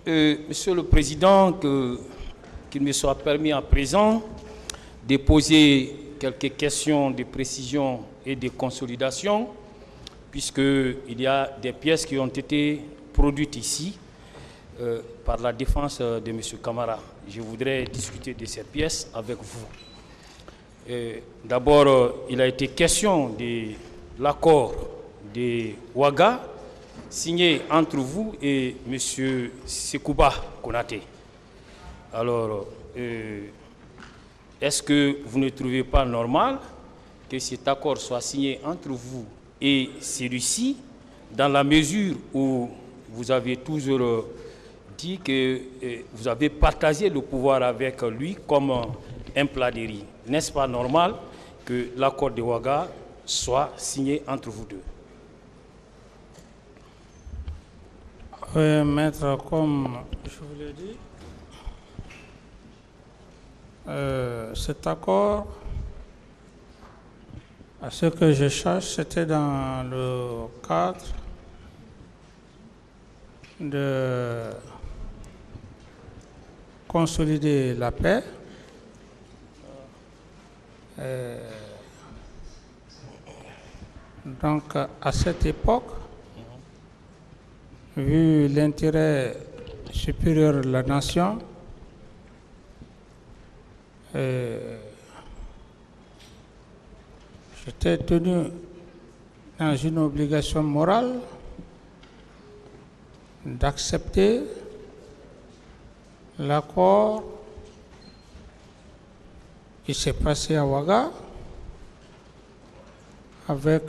Monsieur le Président, qu'il me soit permis à présent de poser quelques questions de précision et de consolidation, puisqu'il y a des pièces qui ont été produites ici par la défense de M. Camara. Je voudrais discuter de ces pièces avec vous. D'abord, il a été question de l'accord de Ouaga, signé entre vous et M. Sekouba Konaté. Alors, est-ce que vous ne trouvez pas normal que cet accord soit signé entre vous et celui-ci, dans la mesure où vous avez toujours dit que vous avez partagé le pouvoir avec lui comme un plat de riz? N'est-ce pas normal que l'accord de Ouaga soit signé entre vous deux? Oui, maître, comme je vous l'ai dit, cet accord, à ce que je cherche, c'était dans le cadre de consolider la paix. Donc, à cette époque, vu l'intérêt supérieur de la nation, j'étais tenu dans une obligation morale d'accepter l'accord qui s'est passé à Ouaga avec,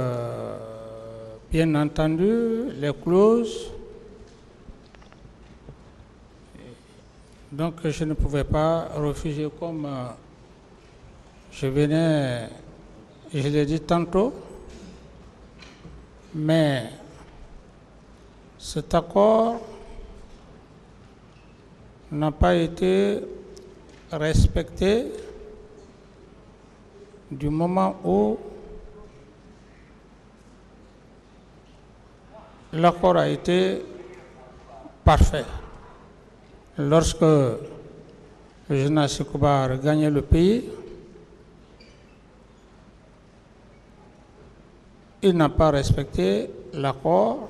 bien entendu, les clauses. Donc, je ne pouvais pas refuser comme je venais, je l'ai dit tantôt, mais cet accord n'a pas été respecté du moment où l'accord a été parfait. Lorsque le général Sekouba a gagné le pays, il n'a pas respecté l'accord.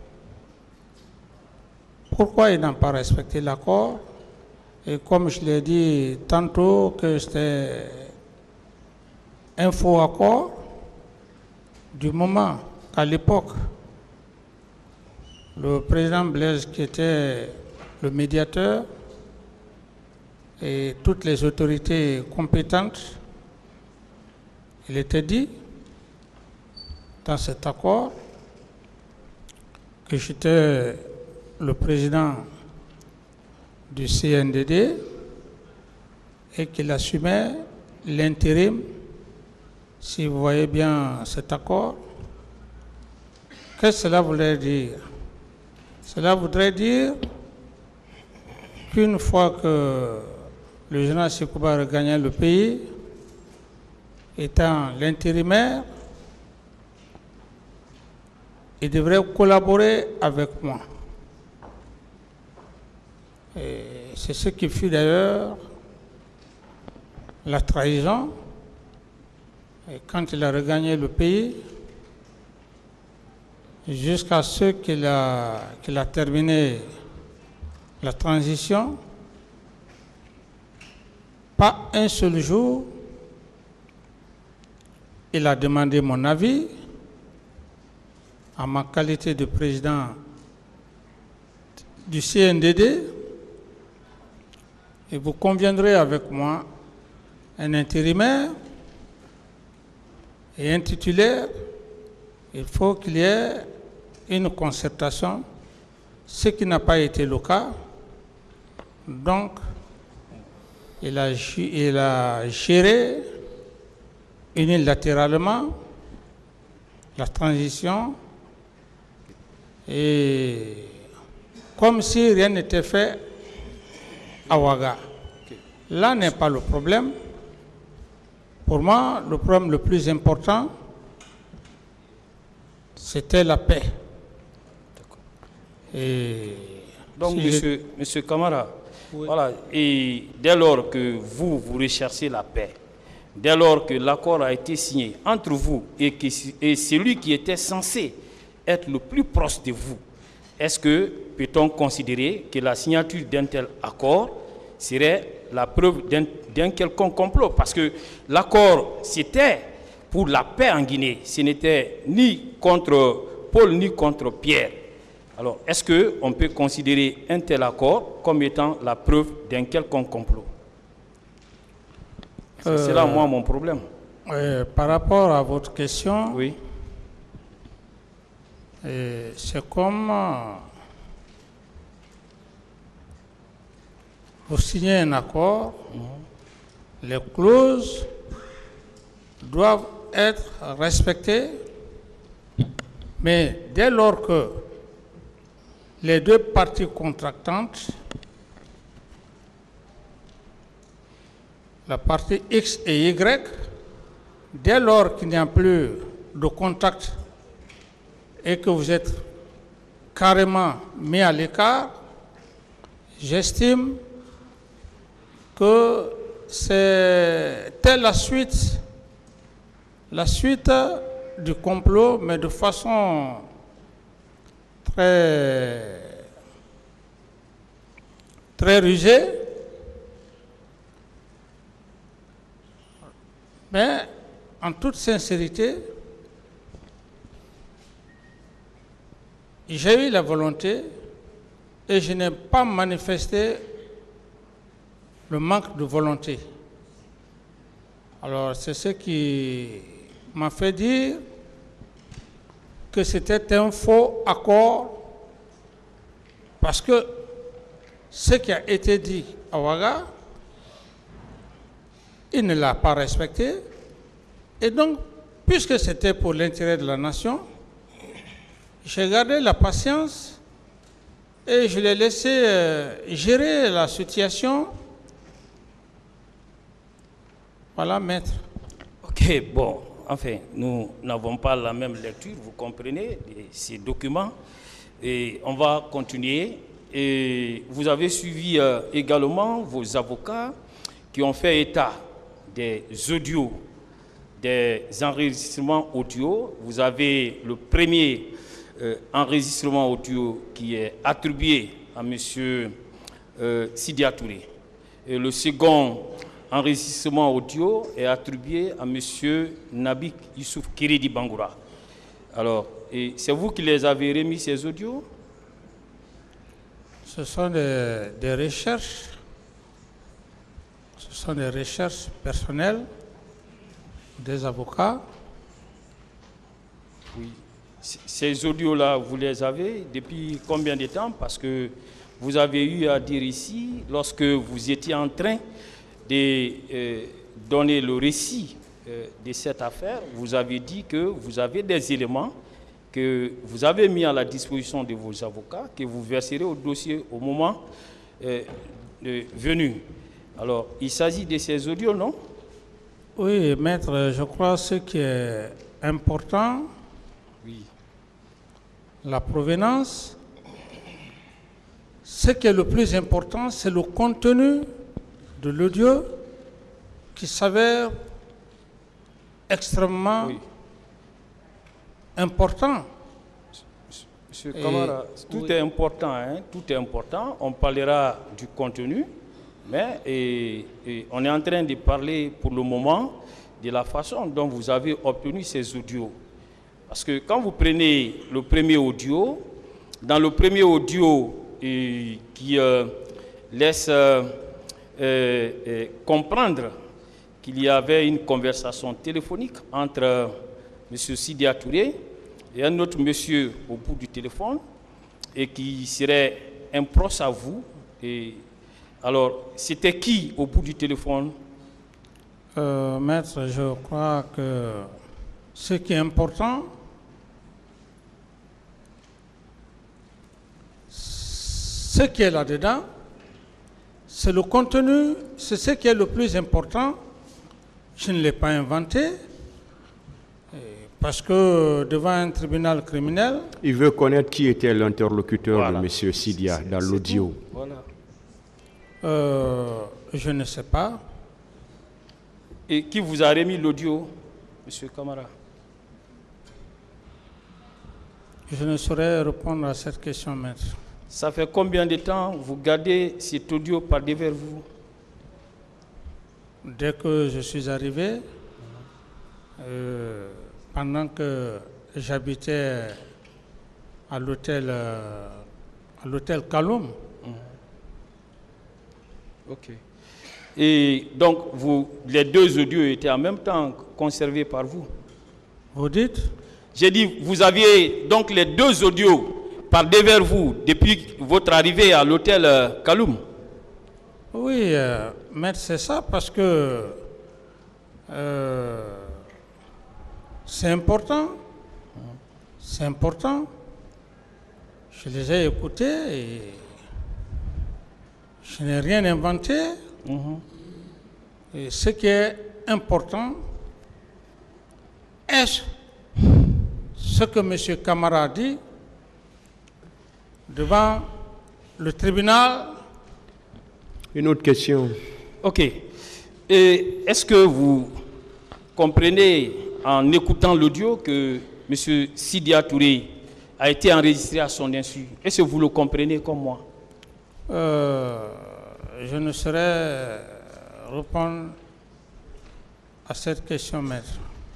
Pourquoi il n'a pas respecté l'accord? Et comme je l'ai dit tantôt que c'était un faux accord, du moment qu'à l'époque, le président Blaise, qui était le médiateur, et toutes les autorités compétentes, il était dit dans cet accord que j'étais le président du CNDD et qu'il assumait l'intérim. Si vous voyez bien cet accord, qu'est-ce que cela voudrait dire? Cela voudrait dire qu'une fois que le général Sekouba a gagné le pays, étant l'intérimaire, il devrait collaborer avec moi. C'est ce qui fut d'ailleurs la trahison. Et quand il a regagné le pays, jusqu'à ce qu'il a terminé la transition, pas un seul jour, il a demandé mon avis en ma qualité de président du CNDD. Et vous conviendrez avec moi, un intérimaire et un titulaire, il faut qu'il y ait une concertation, ce qui n'a pas été le cas. Donc, il a géré unilatéralement la transition et comme si rien n'était fait à Ouaga. Là n'est pas le problème. Pour moi, le problème le plus important, c'était la paix. Et Donc, Si monsieur Camara, Oui. voilà, et dès lors que vous recherchez la paix, dès lors que l'accord a été signé entre vous et celui qui était censé être le plus proche de vous, est-ce que peut-on considérer que la signature d'un tel accord serait la preuve d'un quelconque complot? Parce que l'accord, c'était pour la paix en Guinée. Ce n'était ni contre Paul ni contre Pierre. Alors, est-ce qu'on peut considérer un tel accord comme étant la preuve d'un quelconque complot? C'est là, moi, mon problème. Par rapport à votre question, Oui. c'est comme vous signez un accord, les clauses doivent être respectées, mais dès lors que les deux parties contractantes, la partie X et Y, dès lors qu'il n'y a plus de contact et que vous êtes carrément mis à l'écart, j'estime que c'était la suite du complot, mais de façon très rusée. Mais en toute sincérité, j'ai eu la volonté et je n'ai pas manifesté le manque de volonté. Alors c'est ce qui m'a fait dire que c'était un faux accord, parce que ce qui a été dit à Ouaga, il ne l'a pas respecté. Et donc, puisque c'était pour l'intérêt de la nation, j'ai gardé la patience et je l'ai laissé gérer la situation. Voilà, maître. Ok, bon, enfin, nous n'avons pas la même lecture, vous comprenez, de ces documents. Et on va continuer. Et vous avez suivi également vos avocats qui ont fait état des audios, des enregistrements audio. Vous avez le premier enregistrement audio qui est attribué à M. Sidya Touré. Et le second enregistrement audio est attribué à M. Nabik Youssouf Kiridi Bangoura. Alors, c'est vous qui les avez remis, ces audios? Ce sont des recherches. Ce sont des recherches personnelles des avocats. Oui. Ces audios-là, vous les avez depuis combien de temps? Parce que vous avez eu à dire ici, lorsque vous étiez en train de donner le récit de cette affaire, vous avez dit que vous avez des éléments que vous avez mis à la disposition de vos avocats, que vous verserez au dossier au moment venu. Alors, il s'agit de ces audios, non? Oui, maître, je crois que ce qui est important, oui, la provenance. Ce qui est le plus important, c'est le contenu de l'audio qui s'avère extrêmement important. Monsieur Camara, tout est important, hein? Tout est important. On parlera du contenu, mais on est en train de parler pour le moment de la façon dont vous avez obtenu ces audios. Parce que quand vous prenez le premier audio, dans le premier audio qui laisse comprendre qu'il y avait une conversation téléphonique entre M. Sidya Touré et un autre monsieur au bout du téléphone, et qui serait un proche à vous. Et alors, c'était qui au bout du téléphone? Maître, je crois que ce qui est important, ce qui est là-dedans, c'est le contenu, c'est ce qui est le plus important. Je ne l'ai pas inventé. Parce que devant un tribunal criminel... Il veut connaître qui était l'interlocuteur Voilà. de M. Sidia dans l'audio. Voilà. Je ne sais pas. Et qui vous a remis l'audio, M. Camara? Je ne saurais répondre à cette question, maître. Ça fait combien de temps vous gardez cet audio par devers vous? Dès que je suis arrivé, pendant que j'habitais à l'hôtel Kaloum. Ok. Et donc, les deux audios étaient en même temps conservés par vous? Vous dites? J'ai dit, vous aviez donc les deux audios par devers vous depuis votre arrivée à l'hôtel Kaloum? Oui, maître, c'est ça parce que c'est important. C'est important. Je les ai écoutés et je n'ai rien inventé. Et ce qui est important est ce que M. Camara a dit devant le tribunal. Une autre question. Ok. Et est-ce que vous comprenez en écoutant l'audio que M. Sidia Touré a été enregistré à son insu? Est-ce que vous le comprenez comme moi? Je ne saurais répondre à cette question, maître.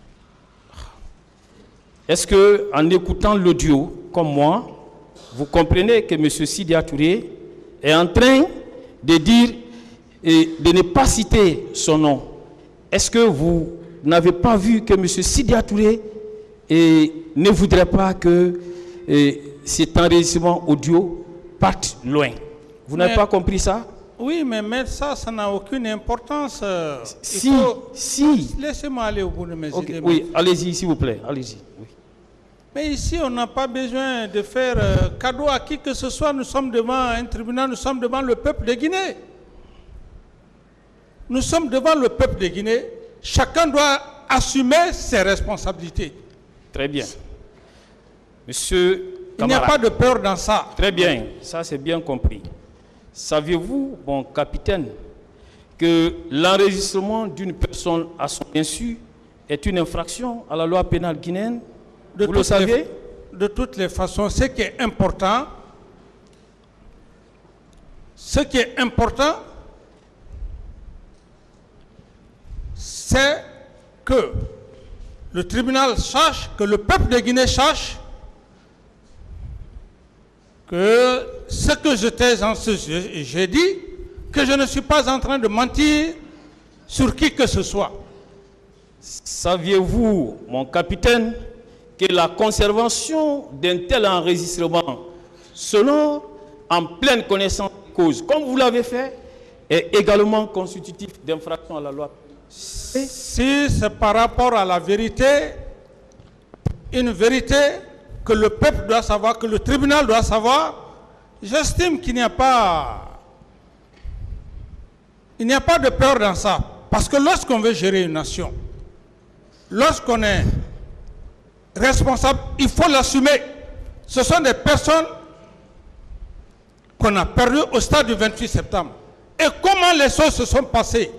Est-ce que en écoutant l'audio comme moi, vous comprenez que M. Sidia Touré est en train de dire et de ne pas citer son nom? Est-ce que vous n'avez pas vu que M. Sidia Touré ne voudrait pas que cet enregistrement audio parte loin? Vous n'avez pas compris ça? Oui, mais maître, ça n'a aucune importance. Si. Laissez-moi aller au bout de mes idées. Oui, allez-y, s'il vous plaît. Allez-y. Oui. Mais ici, on n'a pas besoin de faire cadeau à qui que ce soit. Nous sommes devant un tribunal, nous sommes devant le peuple de Guinée. Nous sommes devant le peuple de Guinée. Chacun doit assumer ses responsabilités. Très bien. Monsieur Camara. Il n'y a pas de peur dans ça. Très bien, ça c'est bien compris. Saviez-vous, bon capitaine, que l'enregistrement d'une personne à son insu est une infraction à la loi pénale guinéenne? Vous le savez? De toutes les façons, ce qui est important, c'est que le tribunal sache, que le peuple de Guinée sache que ce que j'ai dit, que je ne suis pas en train de mentir sur qui que ce soit. Saviez-vous, mon capitaine, que la conservation d'un tel enregistrement, selon en pleine connaissance de cause, comme vous l'avez fait, est également constitutif d'infraction à la loi? Si c'est par rapport à la vérité, une vérité que le peuple doit savoir, que le tribunal doit savoir, j'estime qu'il n'y a pas de peur dans ça. Parce que lorsqu'on veut gérer une nation, lorsqu'on est responsable, il faut l'assumer. Ce sont des personnes qu'on a perdues au stade du 28 septembre. Et comment les choses se sont passées?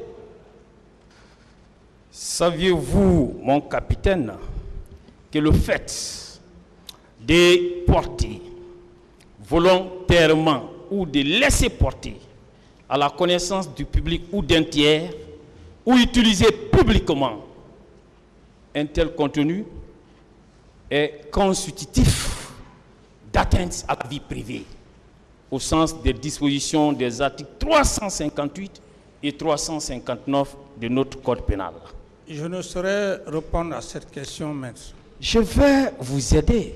Saviez-vous, mon capitaine, que le fait de porter volontairement ou de laisser porter à la connaissance du public ou d'un tiers ou utiliser publiquement un tel contenu est constitutif d'atteinte à la vie privée au sens des dispositions des articles 358 et 359 de notre code pénal? Je ne saurais répondre à cette question, maître. Je vais vous aider.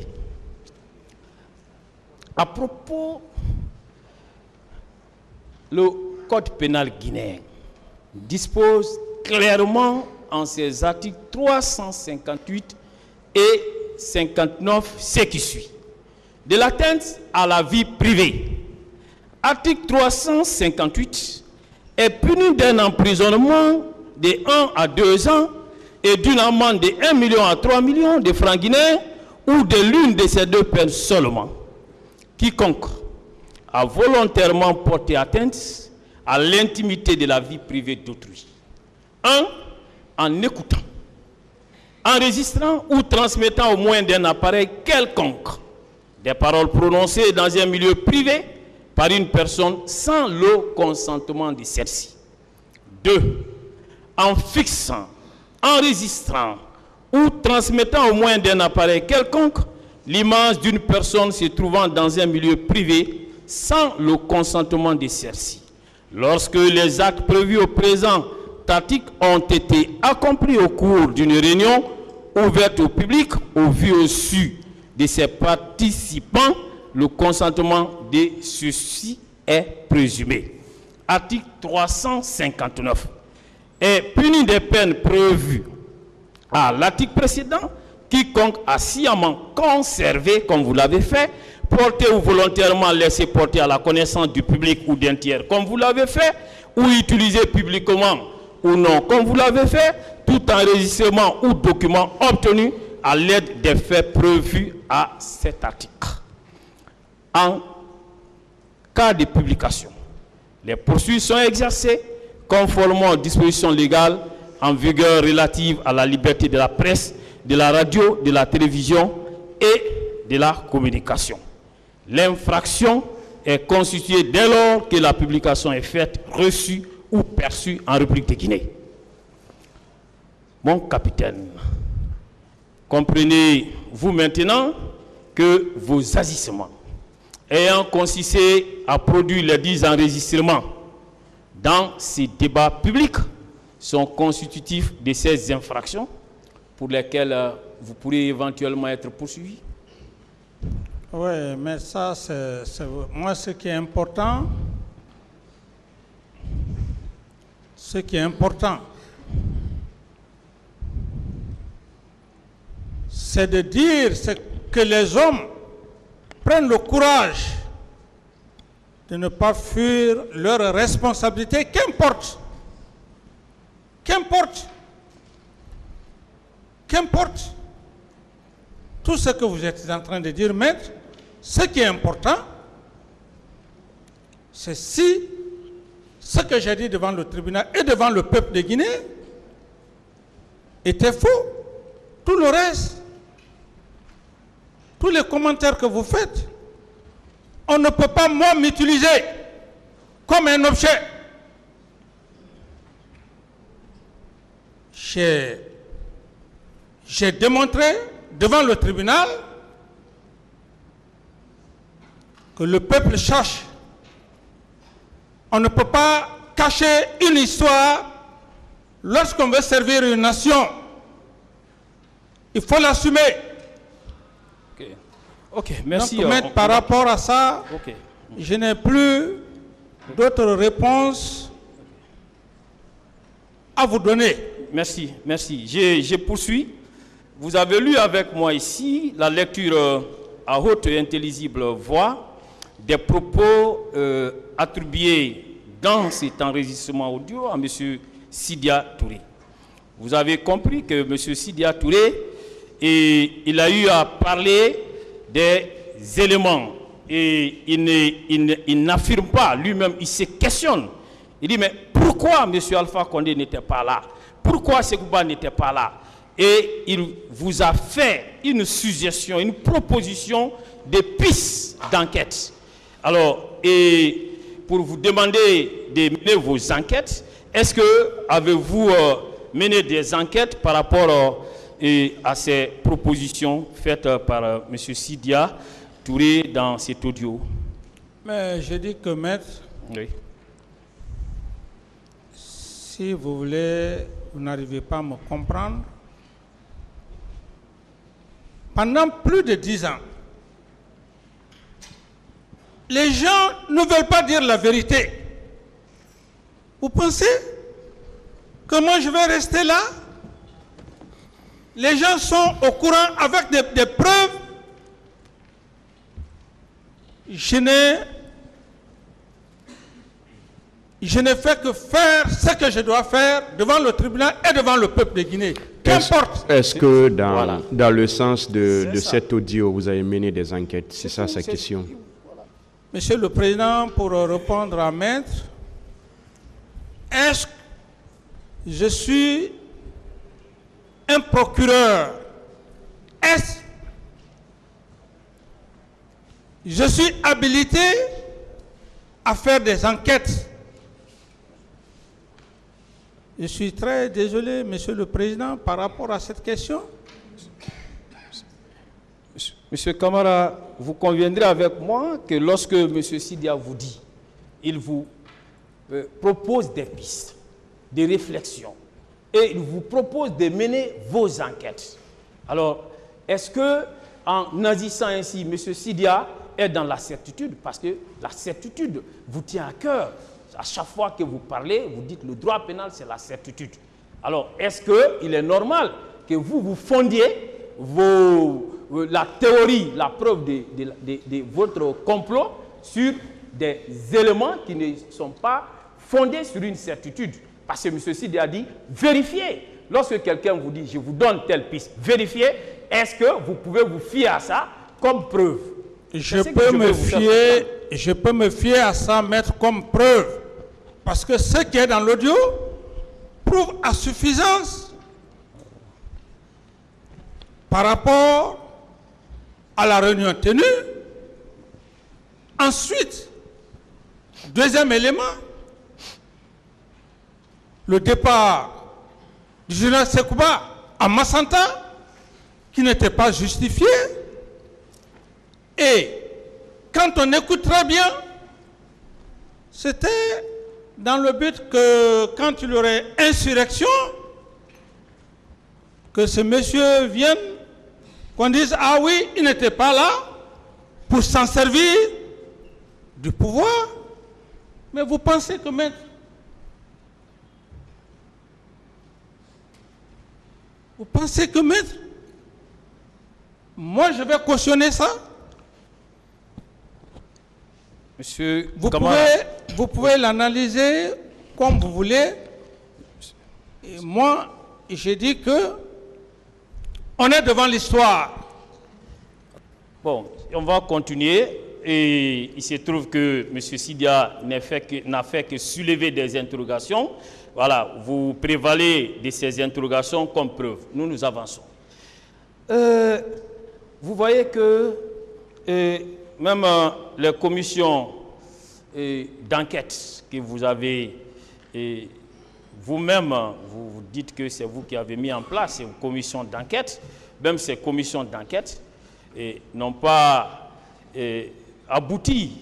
À propos, le code pénal guinéen dispose clairement en ses articles 358 et 59 ce qui suit de l'atteinte à la vie privée. Article 358 est puni d'un emprisonnement de 1 à 2 ans et d'une amende de 1 million à 3 millions de francs guinéens ou de l'une de ces deux peines seulement. Quiconque a volontairement porté atteinte à l'intimité de la vie privée d'autrui. 1. En écoutant, enregistrant ou transmettant au moyen d'un appareil quelconque des paroles prononcées dans un milieu privé par une personne sans le consentement de celle-ci. 2. En fixant, enregistrant ou transmettant au moyen d'un appareil quelconque l'image d'une personne se trouvant dans un milieu privé sans le consentement de celle-ci. Lorsque les actes prévus au présent article ont été accomplis au cours d'une réunion ouverte au public, au vu au su de ses participants, le consentement de ceux-ci est présumé. Article 359 est puni des peines prévues à l'article précédent. Quiconque a sciemment conservé, comme vous l'avez fait, porté ou volontairement laissé porter à la connaissance du public ou d'un tiers, comme vous l'avez fait, ou utilisé publiquement ou non, comme vous l'avez fait, tout enregistrement ou document obtenu à l'aide des faits prévus à cet article. En cas de publication, les poursuites sont exercées conformément aux dispositions légales en vigueur relatives à la liberté de la presse, de la radio, de la télévision et de la communication. L'infraction est constituée dès lors que la publication est faite, reçue ou perçue en République de Guinée. Mon capitaine, comprenez-vous maintenant que vos agissements ayant consisté à produire les 10 enregistrements dans ces débats publics sont constitutifs de ces infractions pour lesquelles vous pourrez éventuellement être poursuivi? Oui, mais ça, moi, ce qui est important, c'est de dire que les hommes prennent le courage de ne pas fuir leurs responsabilités, qu'importe. Tout ce que vous êtes en train de dire, maître, ce qui est important, c'est si ce que j'ai dit devant le tribunal et devant le peuple de Guinée était faux. Tout le reste, tous les commentaires que vous faites, on ne peut pas, moi, m'utiliser comme un objet. J'ai démontré devant le tribunal que le peuple cherche. On ne peut pas cacher une histoire lorsqu'on veut servir une nation. Il faut l'assumer. Ok, merci. Donc, maître, par rapport à ça, je n'ai plus d'autres réponses à vous donner. Merci, merci. Je poursuis. Vous avez lu avec moi ici la lecture à haute et intelligible voix des propos attribués dans cet enregistrement audio à M. Sidia Touré. Vous avez compris que M. Sidia Touré, il a eu à parler des éléments et il n'affirme pas lui-même, il se questionne. Il dit, mais pourquoi M. Alpha Condé n'était pas là? Pourquoi Sekouba n'était pas là? Et il vous a fait une suggestion, une proposition de pistes d'enquête. Alors, et pour vous demander de mener vos enquêtes, est-ce que avez-vous mené des enquêtes par rapport à ces propositions faites par M. Sidia Touré dans cet audio? Mais je dis que, maître, oui. Si vous voulez, vous n'arrivez pas à me comprendre. Pendant plus de 10 ans, les gens ne veulent pas dire la vérité. Vous pensez que moi je vais rester là? Les gens sont au courant avec des preuves. Je n'ai fait que faire ce que je dois faire devant le tribunal et devant le peuple de Guinée. Qu'importe. Est-ce que dans, Voilà. dans le sens de C'est ça. cet audio, vous avez mené des enquêtes? C'est ça sa question. Monsieur le Président, pour répondre à Maître, est-ce que je suis un procureur? Est-ce que je suis habilité à faire des enquêtes? Je suis très désolé, Monsieur le Président, par rapport à cette question. Monsieur Camara, vous conviendrez avec moi que lorsque Monsieur Sidia vous dit, il vous propose des pistes, des réflexions, et il vous propose de mener vos enquêtes. Alors, est-ce que, en agissant ainsi, Monsieur Sidia est dans la certitude? Parce que la certitude vous tient à cœur. À chaque fois que vous parlez, vous dites le droit pénal, c'est la certitude. Alors, est-ce qu'il est normal que vous fondiez la théorie, la preuve de votre complot sur des éléments qui ne sont pas fondés sur une certitude? Parce que M. Sidi a dit, vérifiez. Lorsque quelqu'un vous dit, je vous donne telle piste, vérifiez, est-ce que vous pouvez vous fier à ça comme preuve? Je peux me fier à ça, Maître, comme preuve. Parce que ce qui est dans l'audio prouve à suffisance par rapport à la réunion tenue. Ensuite, deuxième élément, le départ du général Sekouba à Massanta, qui n'était pas justifié. Et quand on écoute très bien, c'était dans le but que quand il y aurait insurrection, que ce monsieur vienne, qu'on dise, ah oui, il n'était pas là pour s'en servir du pouvoir. Mais vous pensez que maître, moi je vais cautionner ça? Monsieur Vous pouvez l'analyser comme vous voulez. Et moi, j'ai dit que on est devant l'histoire. Bon, on va continuer. Et il se trouve que M. Sidia n'a fait que soulever des interrogations. Voilà, vous prévalez de ces interrogations comme preuve. Nous avançons. Vous voyez que même les commissions d'enquête que vous avez, vous-même, vous dites que c'est vous qui avez mis en place ces commissions d'enquête, même ces commissions d'enquête n'ont pas abouti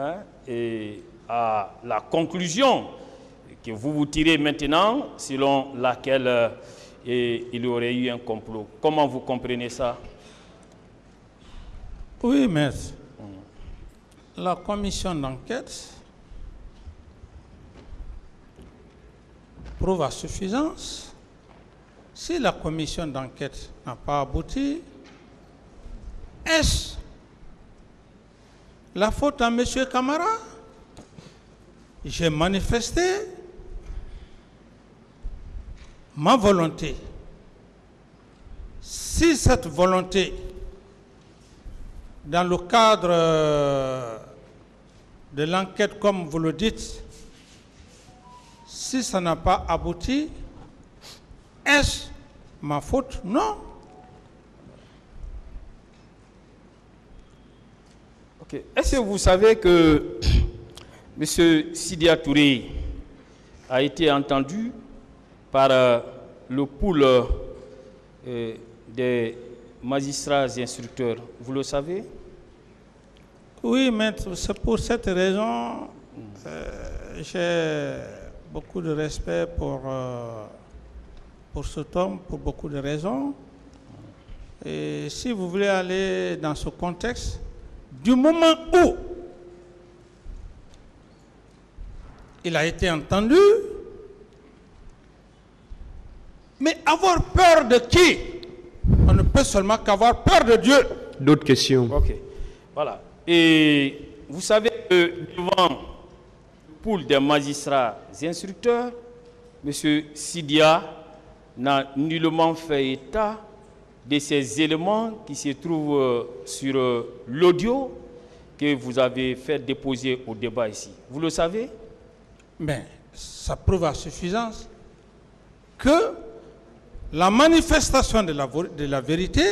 à la conclusion que vous tirez maintenant, selon laquelle il y aurait eu un complot. Comment vous comprenez ça? Oui, maître. La commission d'enquête prouve à suffisance. Si la commission d'enquête n'a pas abouti, est-ce la faute à M. Camara? J'ai manifesté ma volonté. Si cette volonté, dans le cadre de l'enquête, comme vous le dites, si ça n'a pas abouti, est-ce ma faute? Non. Ok. Est-ce que vous savez que M. Sidia Touré a été entendu par le pool des magistrats instructeurs? Vous le savez? Oui, maître, c'est pour cette raison j'ai beaucoup de respect pour cet homme, pour beaucoup de raisons. Et si vous voulez aller dans ce contexte, du moment où il a été entendu, mais avoir peur de qui? On ne peut seulement qu'avoir peur de Dieu. D'autres questions? Ok. Voilà. Et vous savez que devant le pool des magistrats instructeurs, M. Sidia n'a nullement fait état de ces éléments qui se trouvent sur l'audio que vous avez fait déposer au débat ici. Vous le savez? Mais ça prouve à suffisance que la manifestation de la vérité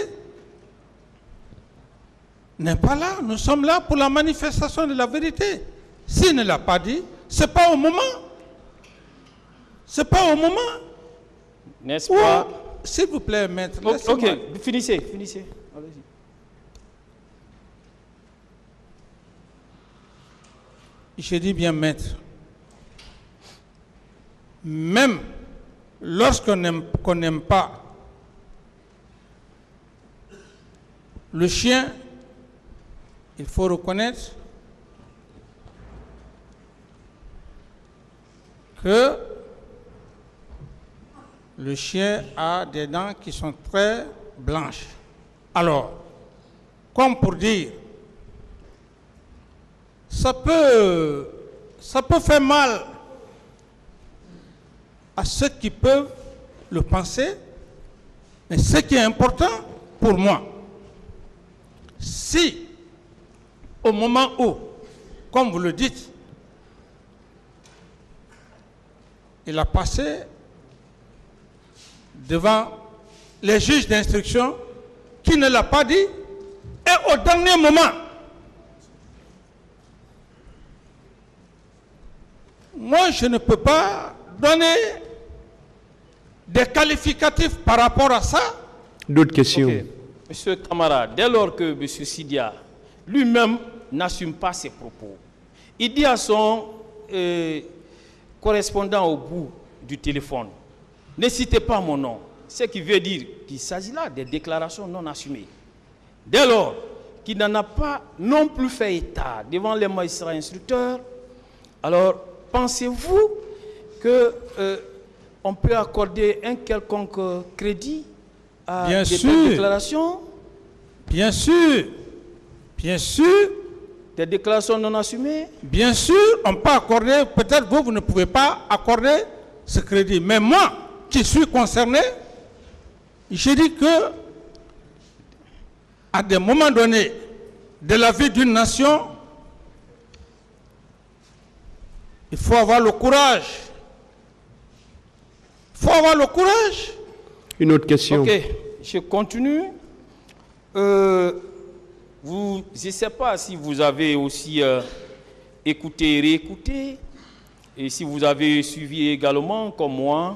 n'est pas là. Nous sommes là pour la manifestation de la vérité. S'il ne l'a pas dit, ce n'est pas au moment. Ce n'est pas au moment. N'est-ce pas? S'il vous plaît, maître. Ok, finissez. Allez-y. Je dis bien maître. Même lorsqu'on n'aime pas le chien, il faut reconnaître que le chien a des dents qui sont très blanches. Alors, comme pour dire, ça peut faire mal à ceux qui peuvent le penser, mais ce qui est important pour moi, si au moment où, comme vous le dites, il a passé devant les juges d'instruction qui ne l'a pas dit, et au dernier moment, moi je ne peux pas donner des qualificatifs par rapport à ça. D'autres questions? Okay. Monsieur Camara, dès lors que M. Sidia lui-même n'assume pas ses propos, il dit à son correspondant au bout du téléphone, ne citez pas mon nom, ce qui veut dire qu'il s'agit là des déclarations non assumées. Dès lors qu'il n'en a pas non plus fait état devant les magistrats instructeurs, alors pensez-vous qu'on peut accorder un quelconque crédit à bien des sûr, déclarations? Bien sûr, bien sûr. Des déclarations non assumées? Bien sûr, on peut accorder, peut-être vous ne pouvez pas accorder ce crédit. Mais moi, qui suis concerné, je dis que à des moments donnés de la vie d'une nation, il faut avoir le courage. Il faut avoir le courage. Une autre question. Ok, je continue. Je ne sais pas si vous avez aussi écouté et réécouté, et si vous avez suivi également, comme moi,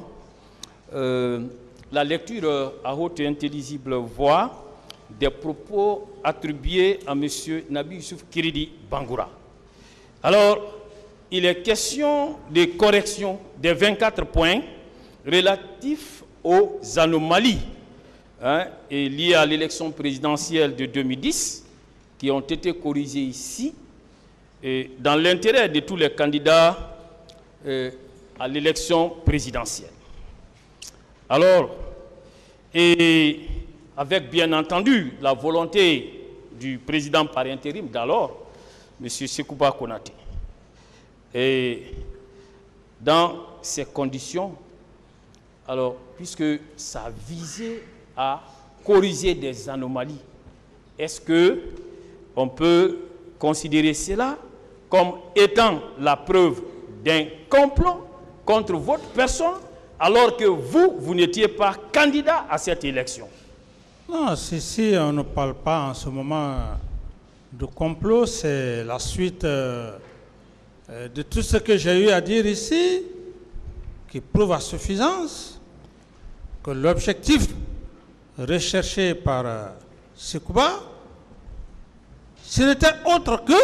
la lecture à haute et intelligible voix des propos attribués à M. Nabi Youssouf Kiridi Bangoura. Alors, il est question de correction des 24 points relatifs aux anomalies et liées à l'élection présidentielle de 2010 qui ont été corrigées ici et dans l'intérêt de tous les candidats à l'élection présidentielle. Alors, et avec bien entendu la volonté du président par intérim d'alors, M. Sekouba Konaté. Et dans ces conditions, alors, puisque ça visait à corriger des anomalies, est-ce qu'on peut considérer cela comme étant la preuve d'un complot contre votre personne alors que vous n'étiez pas candidat à cette élection? Non, si on ne parle pas en ce moment de complot, c'est la suite de tout ce que j'ai eu à dire ici, qui prouve à suffisance que l'objectif recherché par Sekouba, ce n'était autre que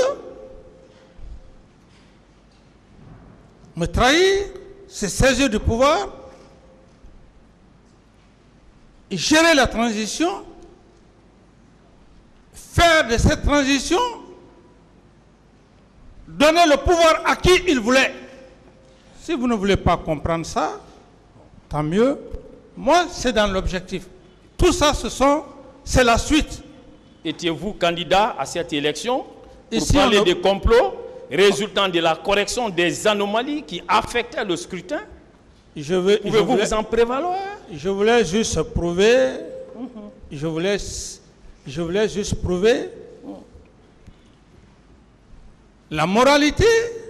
me trahir, se saisir du pouvoir, et gérer la transition, faire de cette transition, donner le pouvoir à qui il voulait. Si vous ne voulez pas comprendre ça, tant mieux. Moi, c'est dans l'objectif. Tout ça, c'est la suite. Étiez-vous candidat à cette élection pour Ici, parler de complot résultant de la correction des anomalies qui affectaient le scrutin? Pouvez-vous vous en prévaloir? Je voulais juste prouver, je voulais juste prouver la moralité.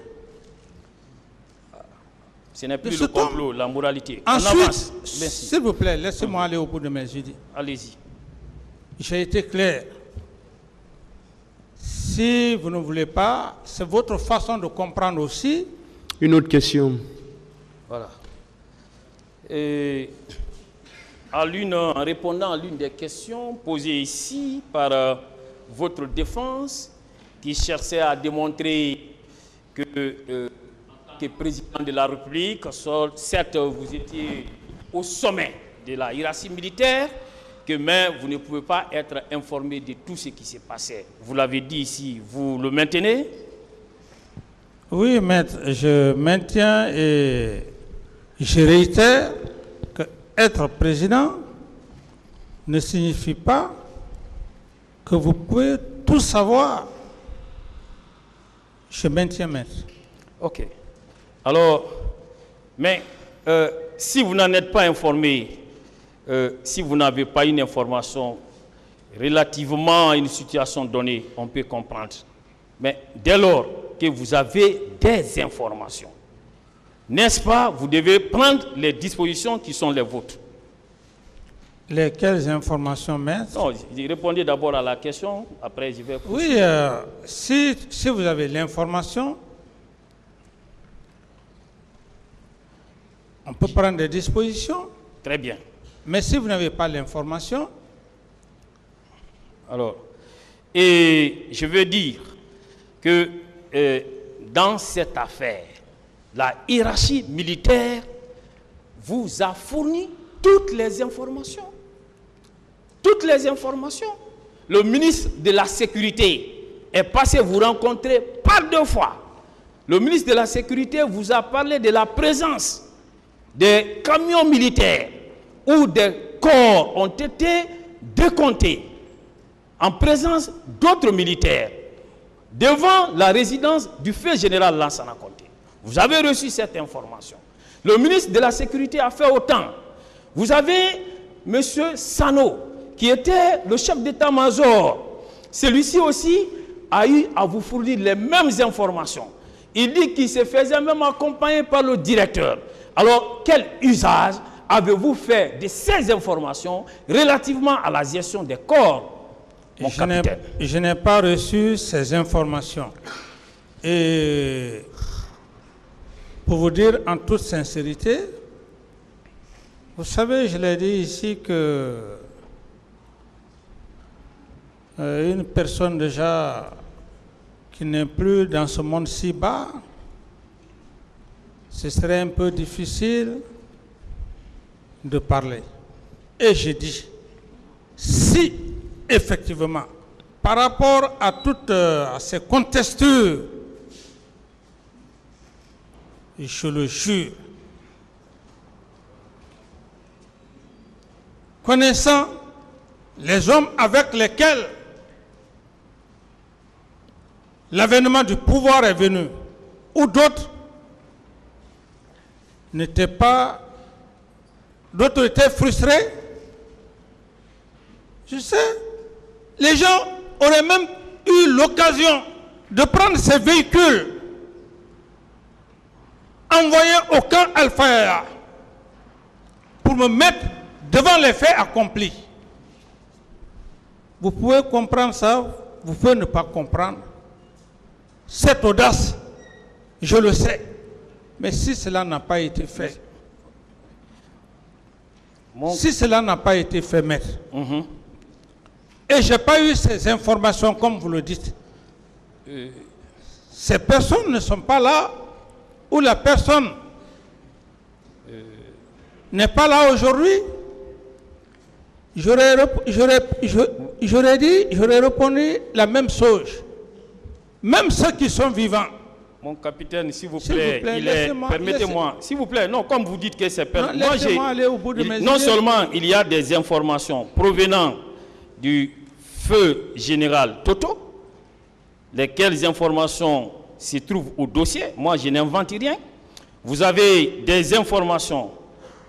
Ce n'est plus le complot, la moralité. Ensuite, s'il vous plaît, laissez-moi aller au bout de mes idées. Allez-y. J'ai été clair. Si vous ne voulez pas, c'est votre façon de comprendre aussi. Une autre question. Voilà. Et en répondant à l'une des questions posées ici par votre défense, qui cherchait à démontrer que, en tant que président de la République, certes vous étiez au sommet de la hiérarchie militaire, mais vous ne pouvez pas être informé de tout ce qui s'est passé. Vous l'avez dit ici, vous le maintenez? Oui, maître, je maintiens et je réitère que être président ne signifie pas que vous pouvez tout savoir. Je maintiens, maître. Ok. Alors, mais si vous n'en êtes pas informé, si vous n'avez pas une information relativement à une situation donnée, on peut comprendre. Mais dès lors que vous avez des informations, n'est-ce pas, vous devez prendre les dispositions qui sont les vôtres. Lesquelles informations, maître? Non, répondez d'abord à la question, après je vais... Oui, si vous avez l'information, on peut prendre des dispositions. Très bien. Mais si vous n'avez pas l'information... Alors, et je veux dire que dans cette affaire, la hiérarchie militaire vous a fourni toutes les informations. Toutes les informations. Le ministre de la Sécurité est passé vous rencontrer par 2 fois. Le ministre de la Sécurité vous a parlé de la présence des camions militaires où des corps ont été décomptés en présence d'autres militaires devant la résidence du feu général Lansana Conté. Vous avez reçu cette information. Le ministre de la Sécurité a fait autant. Vous avez M. Sano, qui était le chef d'état-major. Celui-ci aussi a eu à vous fournir les mêmes informations. Il dit qu'il se faisait même accompagner par le directeur. Alors, quel usage avez-vous fait de ces informations relativement à la gestion des corps, mon capitaine? Je n'ai pas reçu ces informations. Et pour vous dire en toute sincérité, vous savez, je l'ai dit ici que une personne déjà qui n'est plus dans ce monde si bas, ce serait un peu difficile de parler. Et je dis, si effectivement, par rapport à toutes ces contestures, je le jure, connaissant les hommes avec lesquels l'avènement du pouvoir est venu, ou d'autres n'étaient pas, d'autres étaient frustrés. Je sais, les gens auraient même eu l'occasion de prendre ces véhicules, envoyer au camp Al-Fayha pour me mettre devant les faits accomplis. Vous pouvez comprendre ça, vous pouvez ne pas comprendre. Cette audace, je le sais. Mais si cela n'a pas été fait, si cela n'a pas été fait, maître, et je n'ai pas eu ces informations comme vous le dites, ces personnes ne sont pas là, ou la personne n'est pas là aujourd'hui, j'aurais répondu la même chose. Même ceux qui sont vivants. Mon capitaine, s'il vous plaît, permettez-moi, s'il vous plaît, non, comme vous dites que c'est personne. Laissez-moi aller au bout de mes idées. Non seulement il y a des informations provenant du feu général Toto, lesquelles informations se trouvent au dossier. Moi, je n'invente rien. Vous avez des informations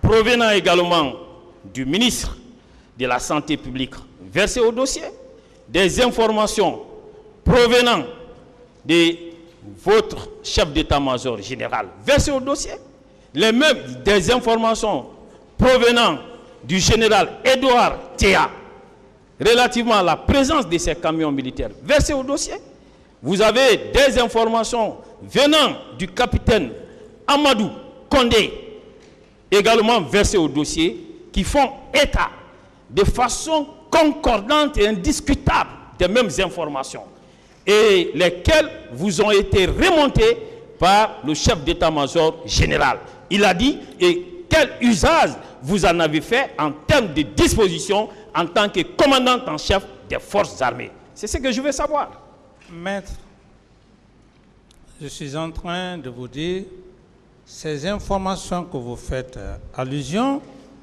provenant également du ministre de la Santé publique versées au dossier, des informations provenant de votre chef d'état-major général versées au dossier, les mêmes des informations provenant du général Edouard Théa relativement à la présence de ces camions militaires versés au dossier. Vous avez des informations venant du capitaine Amadou Kondé également versées au dossier qui font état de façon concordante et indiscutable des mêmes informations et lesquelles vous ont été remontées par le chef d'état-major général. Il a dit et quel usage vous en avez fait en termes de disposition en tant que commandant en chef des forces armées. C'est ce que je veux savoir. Maître, je suis en train de vous dire, ces informations que vous faites allusion,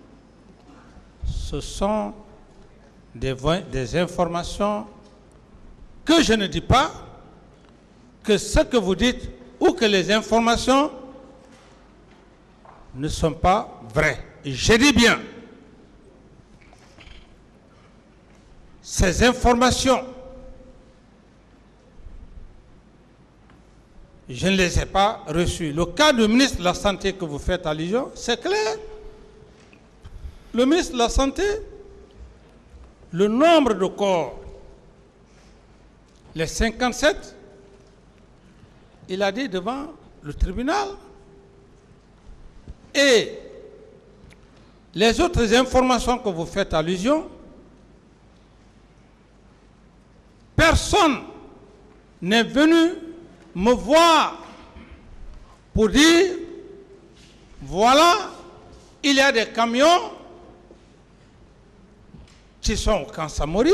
ce sont des informations que je ne dis pas, que ce que vous dites ou que les informations ne sont pas vraies. Et je dis bien, ces informations, je ne les ai pas reçues. Le cas du ministre de la Santé que vous faites allusion, c'est clair. Le ministre de la Santé, le nombre de corps, les 57, il a dit devant le tribunal. Et les autres informations que vous faites allusion, personne n'est venu me voir pour dire, voilà, il y a des camions qui sont au camp Samori.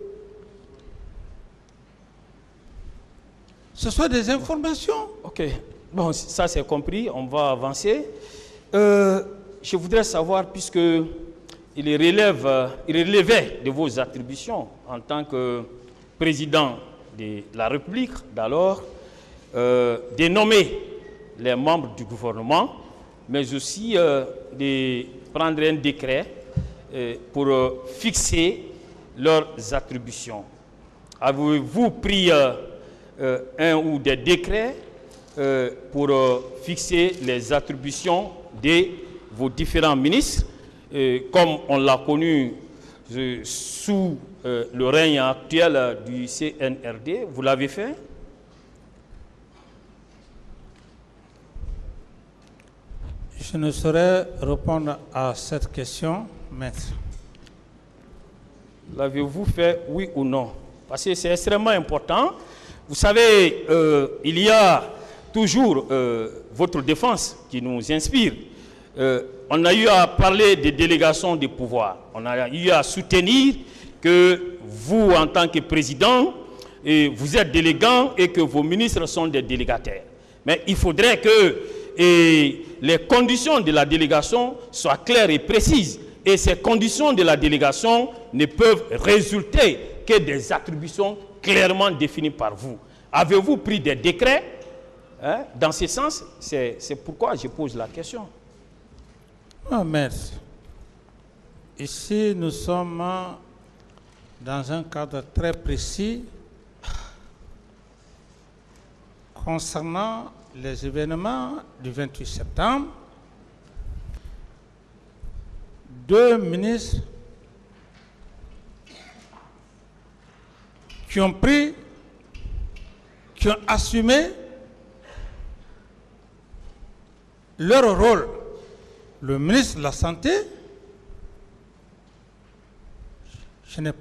Ce sont des informations. Ok, bon, ça c'est compris, on va avancer. Je voudrais savoir, puisque il relevait de vos attributions en tant que président de la République d'alors, de nommer les membres du gouvernement, mais aussi de prendre un décret pour fixer leurs attributions. Avez-vous pris un ou des décrets pour fixer les attributions de vos différents ministres, comme on l'a connu sous le règne actuel du CNRD? Vous l'avez fait? Je ne saurais répondre à cette question, maître. L'avez-vous fait, oui ou non? Parce que c'est extrêmement important. Vous savez, il y a toujours votre défense qui nous inspire. On a eu à parler des délégations de pouvoir. On a eu à soutenir que vous, en tant que président, vous êtes délégant et que vos ministres sont des délégataires. Mais il faudrait que les conditions de la délégation soient claires et précises. Et ces conditions de la délégation ne peuvent résulter que des attributions clairement définies par vous. Avez-vous pris des décrets dans ce sens? C'est pourquoi je pose la question. Oh, maître, ici nous sommes dans un cadre très précis concernant les événements du 28 septembre. Deux ministres qui ont assumé leur rôle. Le ministre de la Santé, je n'avais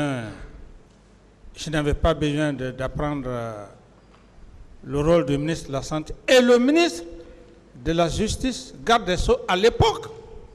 pas besoin d'apprendre le rôle du ministre de la Santé, et le ministre de la Justice, garde des Sceaux à l'époque,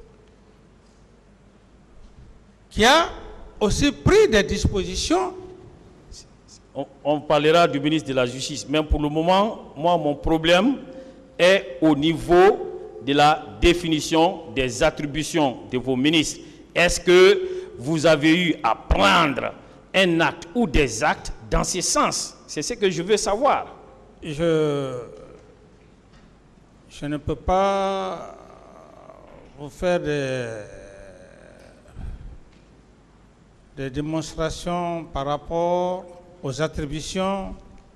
qui a aussi pris des dispositions. On parlera du ministre de la Justice, mais pour le moment, moi, mon problème est au niveau de la définition des attributions de vos ministres. Est-ce que vous avez eu à prendre un acte ou des actes dans ce sens? C'est ce que je veux savoir. Je ne peux pas vous faire des démonstrations par rapport aux attributions.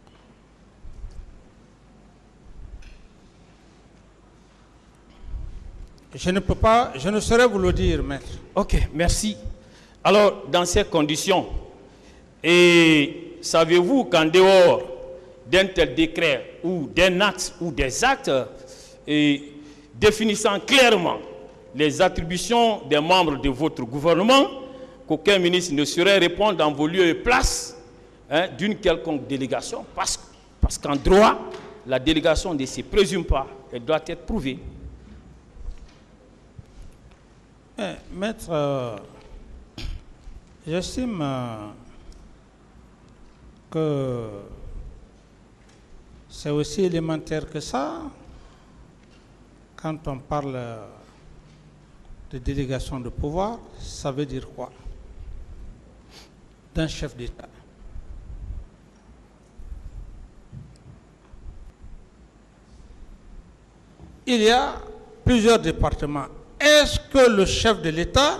Je ne saurais vous le dire, maître. Ok, merci. Alors, dans ces conditions, et savez-vous qu'en dehors d'un tel décret ou d'un acte ou des actes définissant clairement les attributions des membres de votre gouvernement, qu'aucun ministre ne saurait répondre en vos lieux et places d'une quelconque délégation, parce qu'en droit, la délégation ne se présume pas, elle doit être prouvée. Maître, j'estime que c'est aussi élémentaire que ça quand on parle de délégation de pouvoir. Ça veut dire quoi? D'un chef d'État. Il y a plusieurs départements. Est-ce que le chef de l'État,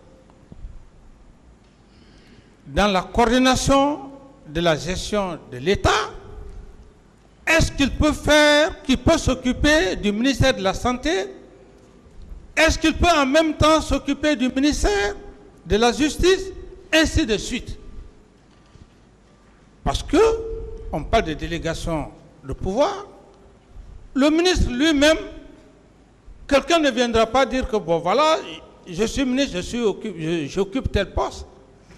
dans la coordination de la gestion de l'État, est-ce qu'il peut s'occuper du ministère de la Santé? Est-ce qu'il peut en même temps s'occuper du ministère de la Justice? Ainsi de suite. Parce que on parle de délégation de pouvoir. Le ministre lui-même, quelqu'un ne viendra pas dire que bon voilà, je suis ministre, j'occupe tel poste.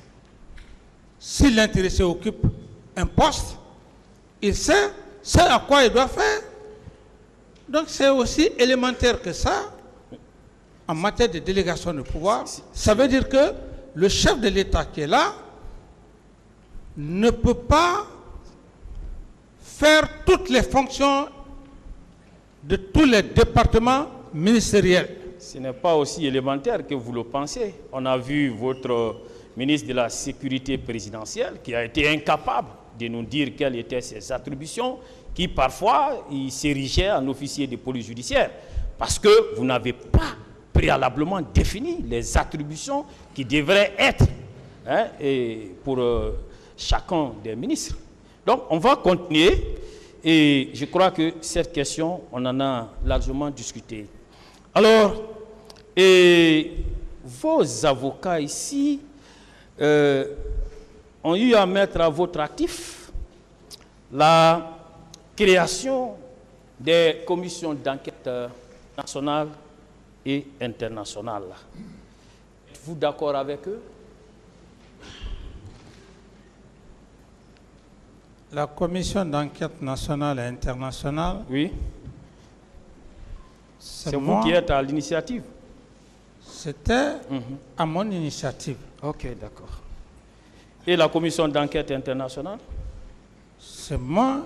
Si l'intéressé occupe un poste, il sait à quoi il doit faire. Donc c'est aussi élémentaire que ça, en matière de délégation de pouvoir. Ça veut dire que le chef de l'État qui est là ne peut pas faire toutes les fonctions de tous les départements ministériels. Ce n'est pas aussi élémentaire que vous le pensez. On a vu votre ministre de la Sécurité présidentielle qui a été incapable de nous dire quelles étaient ses attributions, qui parfois il s'érigeait en officier de police judiciaire, parce que vous n'avez pas préalablement défini les attributions qui devraient être pour chacun des ministres. Donc on va continuer, et je crois que cette question, on en a largement discuté. Alors, vos avocats ici ont eu à mettre à votre actif la création des commissions d'enquête nationales et internationales. Êtes-vous d'accord avec eux? La commission d'enquête nationale et internationale. Oui. C'est vous qui êtes à l'initiative? C'était à mon initiative. Ok, d'accord. Et la commission d'enquête internationale? C'est moi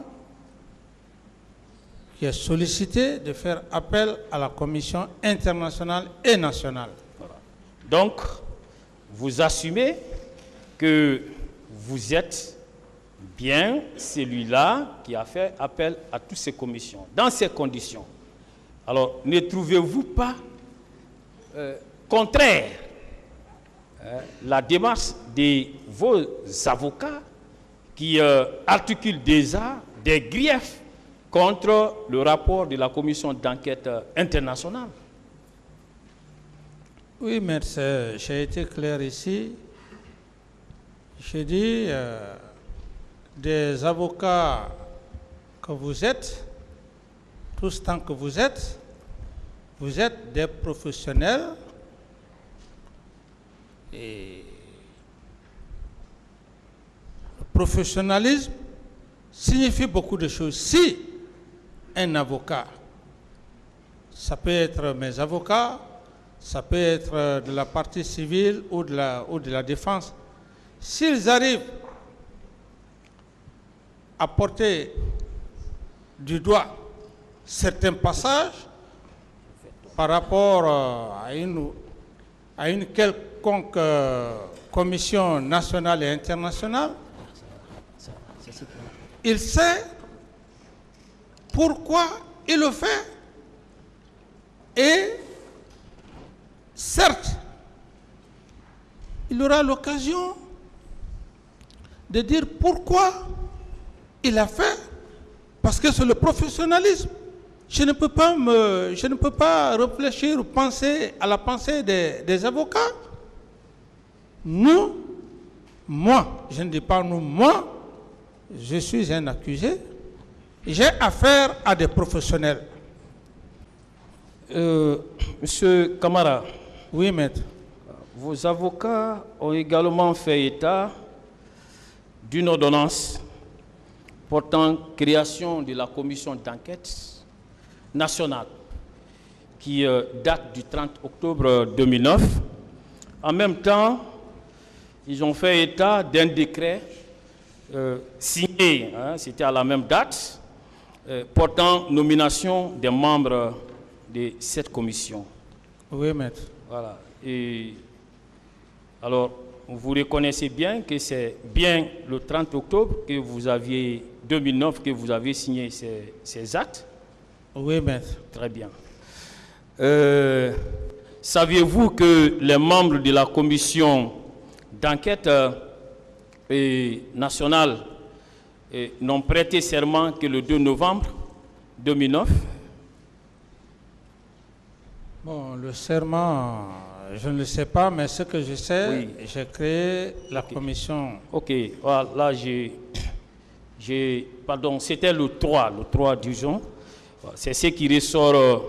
qui ai sollicité de faire appel à la commission internationale et nationale. Voilà. Donc, vous assumez que vous êtes bien celui-là qui a fait appel à toutes ces commissions. Dans ces conditions, alors ne trouvez-vous pas contraire la démarche de vos avocats qui articulent déjà des griefs contre le rapport de la commission d'enquête internationale? Oui, merci. J'ai été clair ici. J'ai dit des avocats que vous êtes, tous tant que vous êtes des professionnels. Et le professionnalisme signifie beaucoup de choses. Si un avocat, ça peut être mes avocats, ça peut être de la partie civile ou de la défense, s'ils arrivent à porter du doigt certains passages par rapport à une quelconque commission nationale et internationale, il sait pourquoi il le fait et certes, il aura l'occasion de dire pourquoi il a fait, parce que c'est le professionnalisme. Je ne peux pas réfléchir ou penser à la pensée des avocats. Nous, moi, je ne dis pas nous, moi, je suis un accusé. J'ai affaire à des professionnels. Monsieur Camara. Oui, maître. Vos avocats ont également fait état d'une ordonnance portant création de la commission d'enquête nationale qui date du 30 octobre 2009. En même temps, ils ont fait état d'un décret signé, c'était à la même date, portant nomination des membres de cette commission. Oui, maître. Voilà. Et alors, vous reconnaissez bien que c'est bien le 30 octobre 2009 que vous avez signé ces actes? Oui, maître. Très bien. Saviez-vous que les membres de la commission d'enquête nationale n'ont prêté serment que le 2 novembre 2009? Bon, le serment, je ne le sais pas, mais ce que je sais, oui. J'ai créé la commission. Ok, voilà, pardon, c'était le 3 du juin. C'est ce qui ressort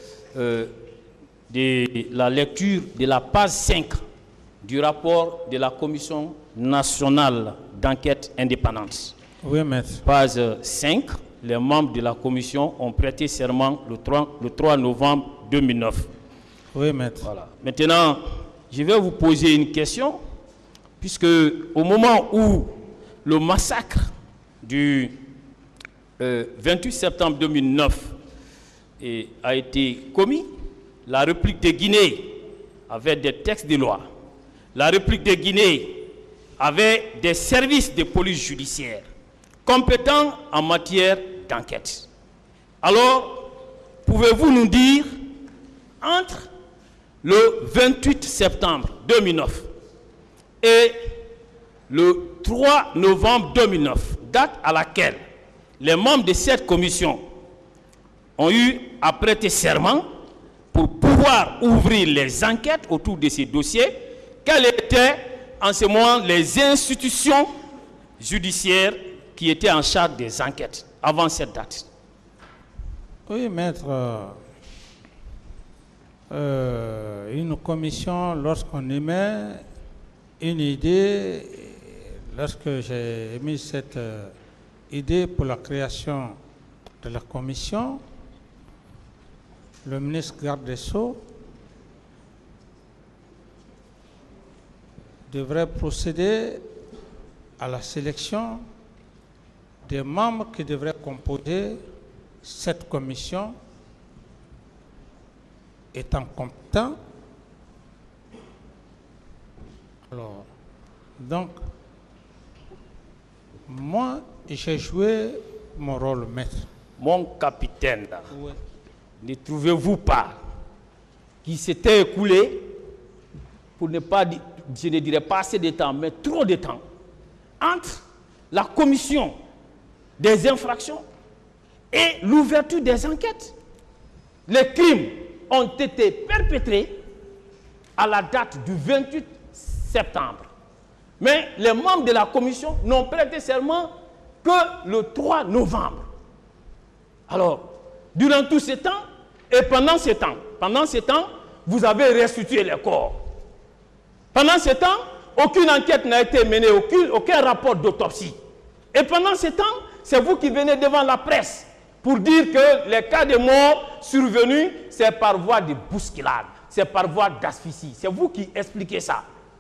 de la lecture de la page 5 du rapport de la Commission nationale d'enquête indépendante. Oui, maître. Page 5, les membres de la commission ont prêté serment le 3 novembre 2009. Oui, maître. Voilà. Maintenant, je vais vous poser une question, puisque au moment où le massacre du 28 septembre 2009 a été commis, la République de Guinée avait des textes de loi. La République de Guinée avait des services de police judiciaire compétents en matière d'enquête. Alors, pouvez-vous nous dire, entre le 28 septembre 2009 et le 3 novembre 2009, date à laquelle les membres de cette commission ont eu à prêter serment pour pouvoir ouvrir les enquêtes autour de ces dossiers, quelles étaient en ce moment les institutions judiciaires qui étaient en charge des enquêtes avant cette date? Oui, maître. Une commission, lorsqu'on émet une idée, lorsque j'ai émis cette idée pour la création de la commission, le ministre garde des Sceaux devrait procéder à la sélection des membres qui devraient composer cette commission étant compétent. Alors, donc, moi, j'ai joué mon rôle maître. Mon capitaine, Oui. ne trouvez-vous pas qu'il s'était écoulé, pour ne pas dire, je ne dirais pas assez de temps, mais trop de temps, entre la commission des infractions et l'ouverture des enquêtes? Les crimes ont été perpétrés à la date du 28 septembre. Mais les membres de la commission n'ont prêté serment que le 3 novembre. Alors, durant tout ce temps, et pendant ce temps, vous avez restitué les corps. Pendant ce temps, aucune enquête n'a été menée, aucun rapport d'autopsie. Et pendant ce temps, c'est vous qui venez devant la presse pour dire que les cas de mort survenus, c'est par voie de bousculade, c'est par voie d'asphyxie. C'est vous qui expliquez ça.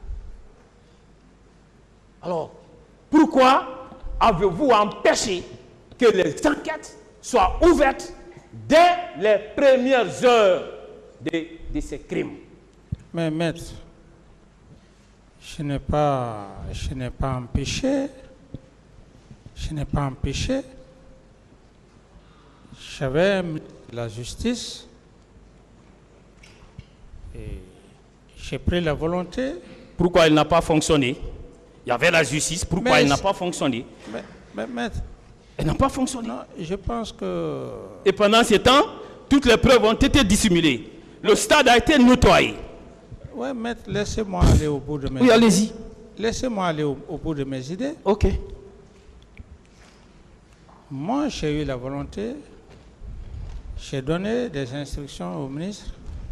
Alors, pourquoi avez-vous empêché que les enquêtes soient ouvertes dès les premières heures de ces crimes? Mais maître, je n'ai pas empêché. J'avais la justice et J'ai pris la volonté. Pourquoi elle n'a pas fonctionné? Il y avait la justice, pourquoi elle n'a pas fonctionné? Mais maître, elle n'a pas fonctionné. Non, je pense que... Et pendant ce temps, toutes les preuves ont été dissimulées. Le stade a été nettoyé. Oui, maître, laissez-moi aller au bout de mes idées. Oui, allez-y. Laissez-moi aller au bout de mes idées. Ok. Moi, j'ai eu la volonté, j'ai donné des instructions au ministre,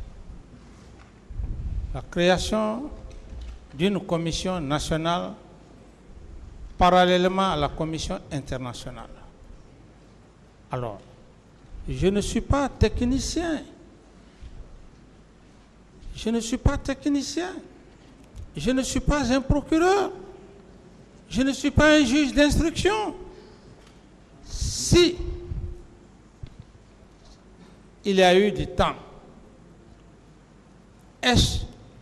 la création d'une commission nationale parallèlement à la commission internationale. Alors, je ne suis pas technicien. Je ne suis pas technicien. Je ne suis pas un procureur. Je ne suis pas un juge d'instruction. Si il y a eu du temps, est-ce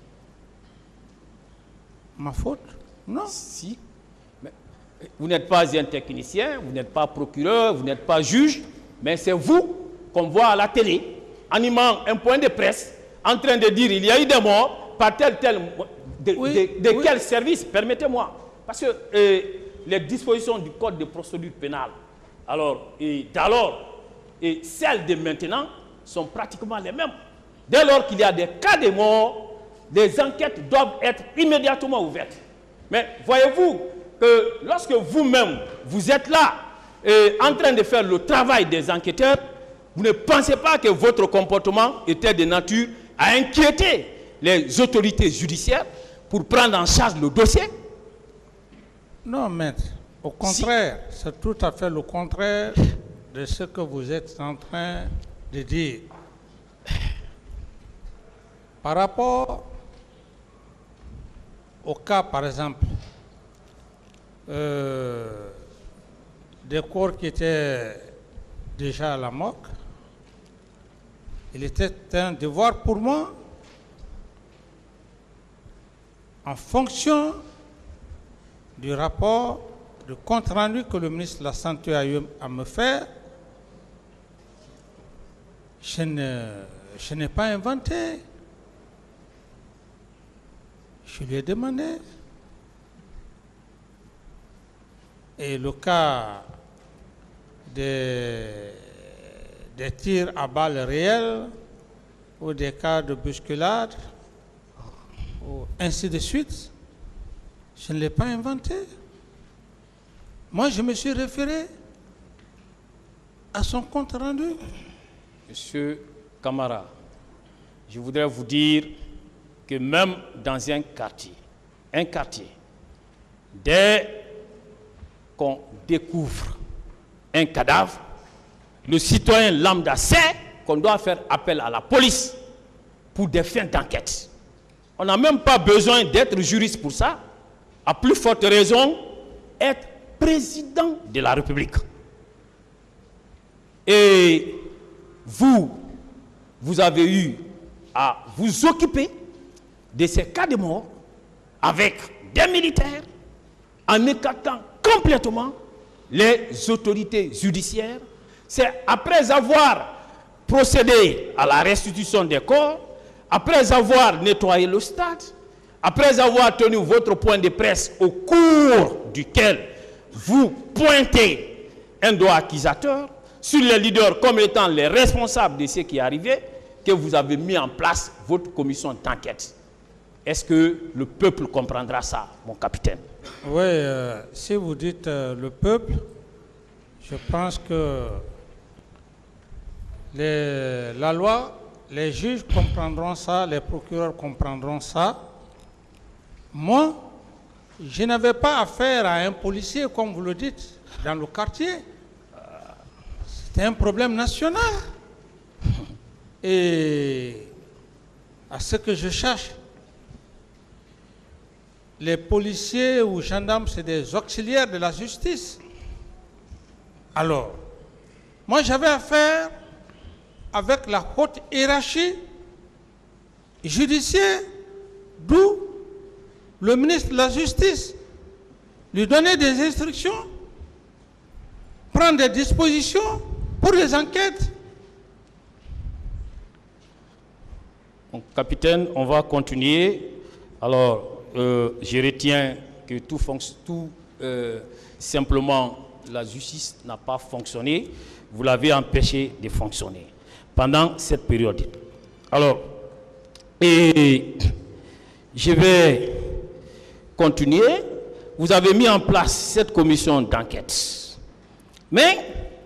ma faute? Non. Si. Mais vous n'êtes pas un technicien, vous n'êtes pas procureur, vous n'êtes pas juge, mais c'est vous qu'on voit à la télé, animant un point de presse, en train de dire il y a eu des morts par tel. De quel service? Permettez-moi. Parce que les dispositions du Code de procédure pénale, et celles de maintenant, sont pratiquement les mêmes. Dès lors qu'il y a des cas de mort, des enquêtes doivent être immédiatement ouvertes. Mais voyez-vous que lorsque vous-même, vous êtes là, en train de faire le travail des enquêteurs, vous ne pensez pas que votre comportement était de nature à inquiéter les autorités judiciaires pour prendre en charge le dossier? Non, maître. Au contraire, c'est tout à fait le contraire de ce que vous êtes en train de dire. Par rapport au cas, par exemple, des corps qui étaient déjà à la morgue, il était un devoir pour moi, en fonction du rapport, du compte rendu que le ministre de la Santé a eu à me faire, je n'ai pas inventé. Je lui ai demandé. Et le cas des tirs à balles réelles ou des cas de bousculade, ou ainsi de suite, je ne l'ai pas inventé. Moi, je me suis référé à son compte rendu. Monsieur Camara, je voudrais vous dire que même dans un quartier, dès qu'on découvre un cadavre, le citoyen lambda sait qu'on doit faire appel à la police pour des fins d'enquête. On n'a même pas besoin d'être juriste pour ça. À plus forte raison, être président de la République. Et vous avez eu à vous occuper de ces cas de mort avec des militaires en écartant complètement les autorités judiciaires. C'est après avoir procédé à la restitution des corps, après avoir nettoyé le stade, après avoir tenu votre point de presse au cours duquel vous pointez un doigt accusateur sur les leaders comme étant les responsables de ce qui est arrivé, que vous avez mis en place votre commission d'enquête. Est-ce que le peuple comprendra ça, mon capitaine? Oui, si vous dites le peuple, je pense que la loi, les juges comprendront ça, les procureurs comprendront ça. Moi, je n'avais pas affaire à un policier, comme vous le dites, dans le quartier. C'était un problème national. Et à ce que je cherche, les policiers ou gendarmes, c'est des auxiliaires de la justice. Alors, moi j'avais affaire avec la haute hiérarchie judiciaire, d'où le ministre de la Justice lui donnait des instructions, prendre des dispositions pour les enquêtes. Donc, capitaine, on va continuer. Alors, je retiens que simplement la justice n'a pas fonctionné. Vous l'avez empêché de fonctionner pendant cette période. Alors, et je vais continuer. Vous avez mis en place cette commission d'enquête. Mais,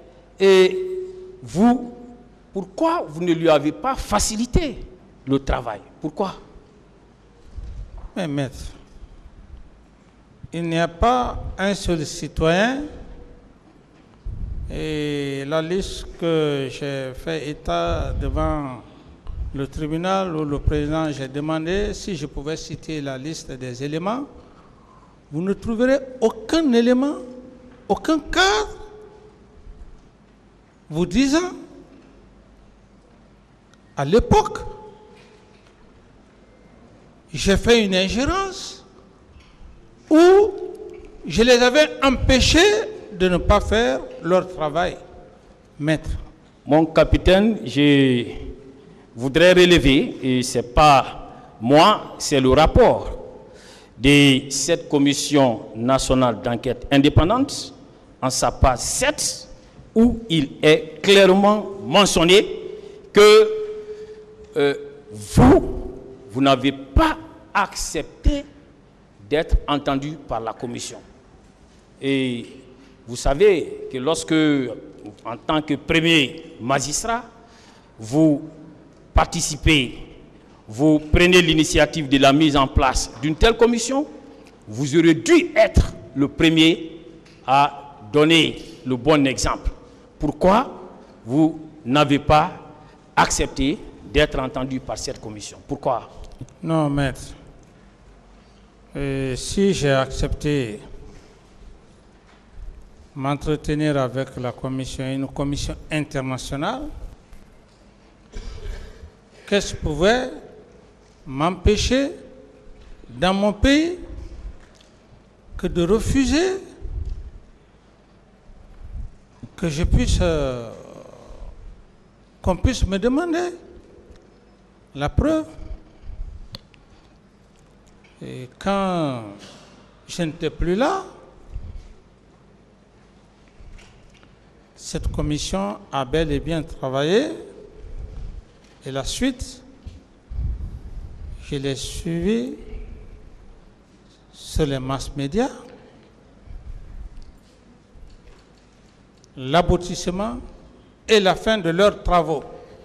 vous, pourquoi vous ne lui avez pas facilité le travail? Pourquoi? Mais maître, il n'y a pas un seul citoyen, et la liste que j'ai fait état devant le tribunal où le président, j'ai demandé si je pouvais citer la liste des éléments. Vous ne trouverez aucun élément, aucun cadre vous disant à l'époque j'ai fait une ingérence ou je les avais empêchés de ne pas faire leur travail, maître. Mon capitaine, je voudrais relever, et ce n'est pas moi, c'est le rapport de cette commission nationale d'enquête indépendante en sa page 7 où il est clairement mentionné que vous n'avez pas accepté d'être entendu par la commission. Et vous savez que lorsque, en tant que premier magistrat, vous participez, vous prenez l'initiative de la mise en place d'une telle commission, vous aurez dû être le premier à donner le bon exemple. Pourquoi vous n'avez pas accepté d'être entendu par cette commission? Pourquoi? Non, maître. Si j'ai accepté m'entretenir avec la commission, une commission internationale, qu'est-ce qui pouvait m'empêcher dans mon pays que de refuser que je puisse, qu'on puisse me demander la preuve? Et quand je n'étais plus là, cette commission a bel et bien travaillé. Et la suite, je l'ai suivi sur les mass médias. L'aboutissement et la fin de leurs travaux.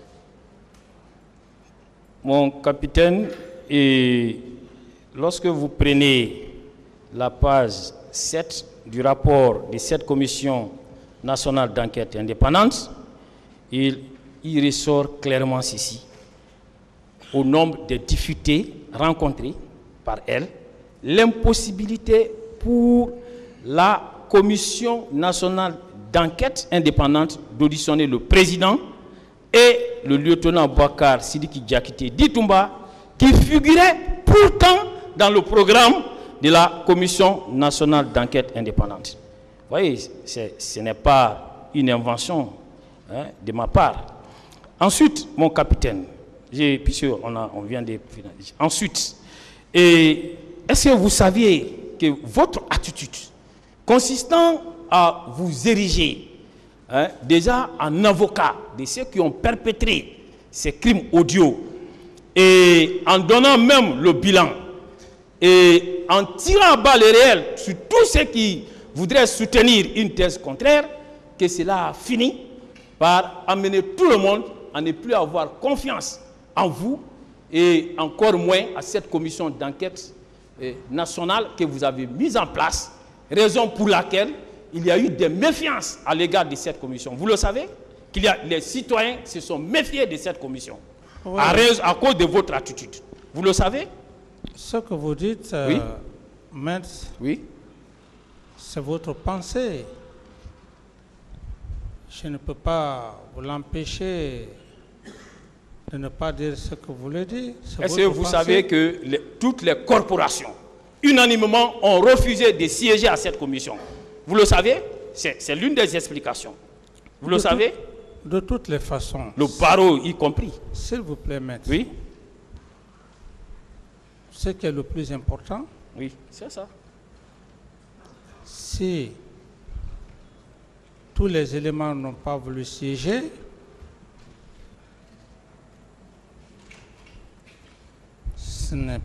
Mon capitaine, et lorsque vous prenez la page 7 du rapport de cette commission nationale d'enquête indépendante, il ressort clairement ceci. Au nombre des difficultés rencontrées par elle, l'impossibilité pour la commission nationale d'enquête indépendante d'auditionner le président et le lieutenant Boubacar Sidiki Diakité Ditumba, qui figurait pourtant dans le programme de la commission nationale d'enquête indépendante. Vous voyez, ce n'est pas une invention de ma part. Ensuite, mon capitaine, puisqu'on vient de finaliser. Ensuite, est-ce que vous saviez que votre attitude consistant à vous ériger déjà en avocat de ceux qui ont perpétré ces crimes odieux et en donnant même le bilan et en tirant à balles réelles sur tous ceux qui voudraient soutenir une thèse contraire, que cela a fini par amener tout le monde à ne plus avoir confiance en vous et encore moins à cette commission d'enquête nationale que vous avez mise en place, raison pour laquelle il y a eu des méfiances à l'égard de cette commission. Vous le savez, les citoyens se sont méfiés de cette commission à cause de votre attitude. Vous le savez? Ce que vous dites, oui. Maître, oui. C'est votre pensée. Je ne peux pas vous l'empêcher de ne pas dire ce que vous voulez dire. Est-ce que vous savez que toutes les corporations, unanimement, ont refusé de siéger à cette commission? Vous le savez? C'est l'une des explications. Vous le savez? De toutes les façons. Le barreau y compris. S'il vous plaît, maître. Oui. ce qui est le plus important, Oui, c'est ça. si tous les éléments n'ont pas voulu siéger, ce n'était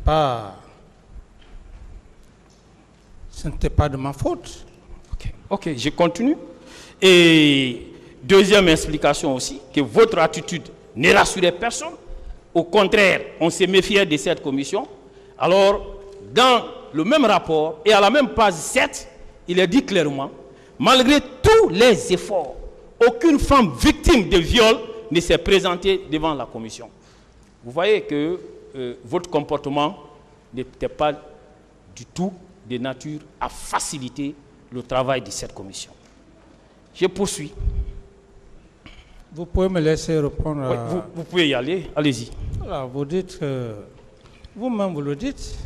pas de ma faute. Ok, je continue. Et deuxième explication aussi, que votre attitude ne rassurait personne. Au contraire, on se méfiait de cette commission. Alors, dans le même rapport et à la même page 7, il est dit clairement, malgré tous les efforts, aucune femme victime de viol ne s'est présentée devant la commission. Vous voyez que votre comportement n'était pas du tout de nature à faciliter le travail de cette commission. Je poursuis. Vous pouvez me laisser répondre. Oui, vous pouvez y aller, allez-y. Alors, vous dites que, vous-même vous le dites,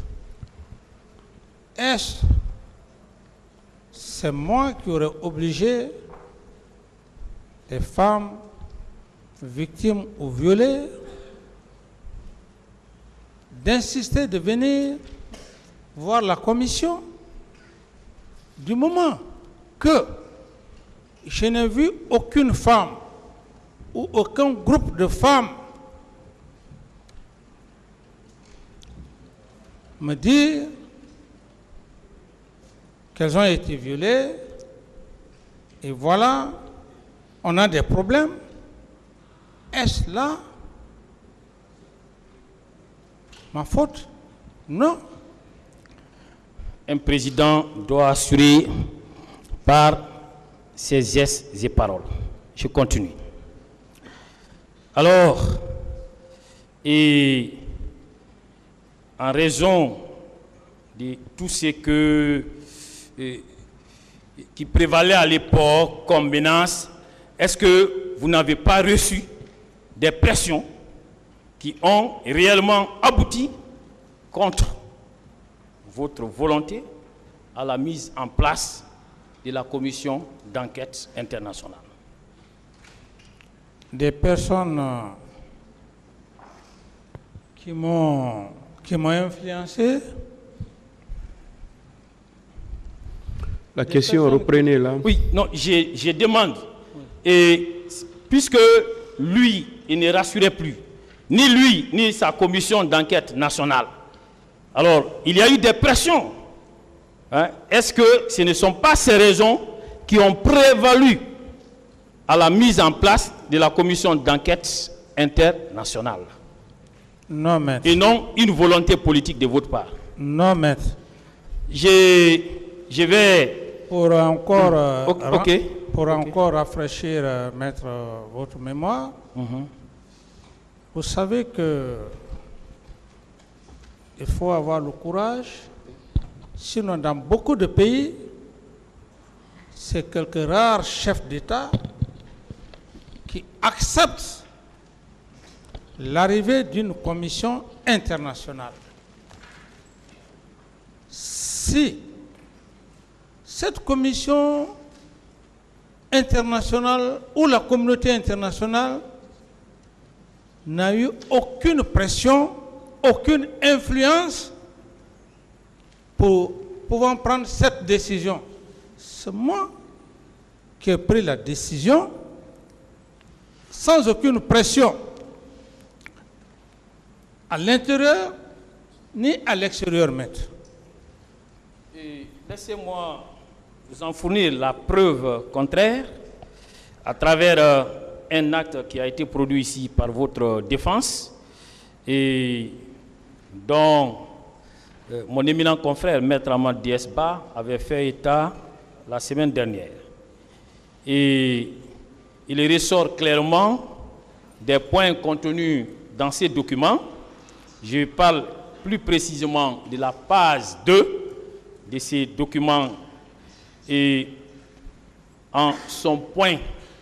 c'est moi qui aurais obligé les femmes victimes ou violées d'insister de venir voir la commission, du moment que je n'ai vu aucune femme ou aucun groupe de femmes me dire qu'elles ont été violées et voilà, on a des problèmes. Est-ce là ma faute? Non. Un président doit assurer par ses gestes et paroles. Je continue. Alors, et en raison de tout ce qui prévalait à l'époque comme menace, est-ce que vous n'avez pas reçu des pressions qui ont réellement abouti contre votre volonté à la mise en place de la commission d'enquête internationale? Des personnes qui m'ont influencé. La question, reprenez-la. Oui, non, je demande. Et puisque lui, il ne rassurait plus, ni lui, ni sa commission d'enquête nationale. Alors, il y a eu des pressions. Hein? Est-ce que ce ne sont pas ces raisons qui ont prévalu à la mise en place de la commission d'enquête internationale? Non, maître. Et non une volonté politique de votre part? Non, maître. Je vais... Pour encore, Ok. encore rafraîchir, maître, votre mémoire, vous savez que il faut avoir le courage. Sinon, dans beaucoup de pays, c'est quelques rares chefs d'État qui acceptent l'arrivée d'une commission internationale. Si cette commission internationale ou la communauté internationale n'a eu aucune pression, aucune influence pour pouvoir prendre cette décision. C'est moi qui ai pris la décision sans aucune pression à l'intérieur ni à l'extérieur, maître. Laissez-moi vous en fournir la preuve contraire à travers un acte qui a été produit ici par votre défense et dont mon éminent confrère, Maître Ahmad Diesba, avait fait état la semaine dernière. Et il ressort clairement des points contenus dans ces documents. Je parle plus précisément de la page 2 de ces documents et en son point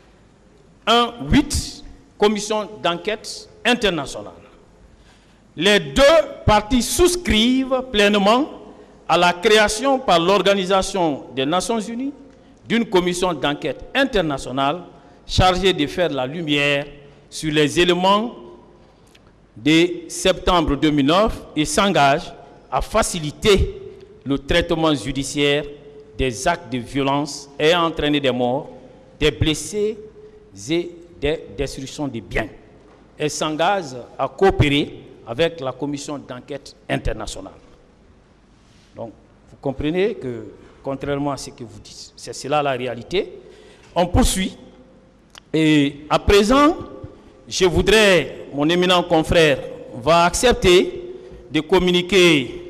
1.8, commission d'enquête internationale. Les deux parties souscrivent pleinement à la création par l'Organisation des Nations Unies d'une commission d'enquête internationale chargée de faire la lumière sur les éléments de septembre 2009 et s'engagent à faciliter le traitement judiciaire des actes de violence ayant entraîné des morts, des blessés et des destructions de biens. Elle s'engage à coopérer avec la commission d'enquête internationale. Donc, vous comprenez que, contrairement à ce que vous dites, c'est cela la réalité. On poursuit. Et à présent, je voudrais, mon éminent confrère va accepter de communiquer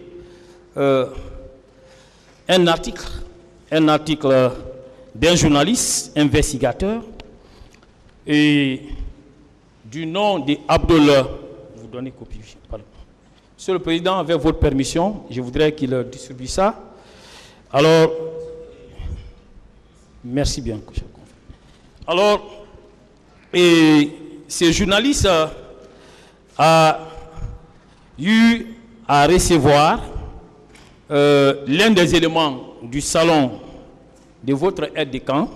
un article d'un journaliste investigateur et du nom de Abdullah. Vous donnez copie. Pardon. Monsieur le Président, avec votre permission, je voudrais qu'il distribue ça. Alors, merci bien. Alors, et ce journaliste a eu à recevoir l'un des éléments du salon de votre aide de camp,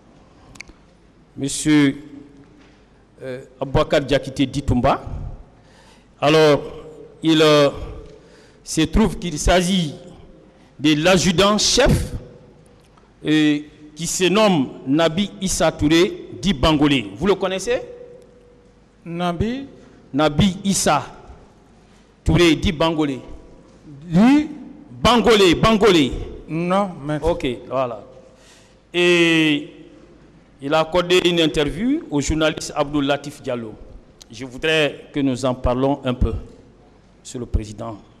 M. Aboubakar Diakité Ditumba. Alors, il se trouve qu'il s'agit de l'adjudant-chef qui se nomme Nabi Issa Touré dit Bangolé. Vous le connaissez? Nabi Issa Touré dit Bangolé. Dit Bangolé. Non, mais... Ok, voilà. Et il a accordé une interview au journaliste Abdoul Latif Diallo. Je voudrais que nous en parlons un peu, Monsieur le Président.